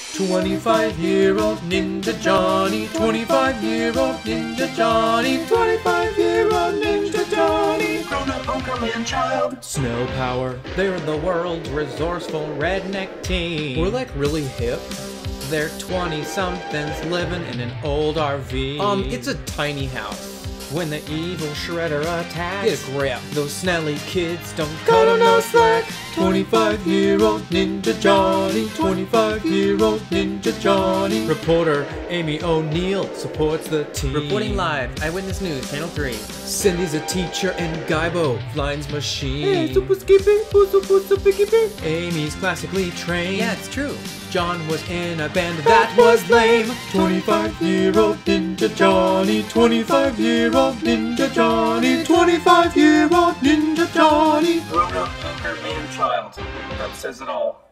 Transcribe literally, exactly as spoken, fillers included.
twenty-five-year-old Ninja Johnny, twenty-five-year-old Ninja Johnny, twenty-five-year-old Ninja Johnny. Grown-up Bunkerman child. Snow Power, they're the world's resourceful redneck team. We're like really hip. They're twenty-somethings living in an old R V. Um, it's a tiny house. When the evil Shredder attacks, get a grip. Those snelly kids don't cut on no slack. twenty-five-year-old Ninja Johnny, twenty-five-year-old Ninja Johnny. Reporter Amy O'Neill supports the team. Reporting live, Eyewitness News, Channel three. Cindy's a teacher and Guybo flies machine. Hey, super skippy, super, super skippy. Amy's classically trained. Yeah, it's true. John was in a band that was lame. twenty-five-year-old Ninja Johnny, twenty-five-year-old Ninja Johnny, twenty-five-year-old Ninja Johnny. Grown-up Bunkerman child. That says it all.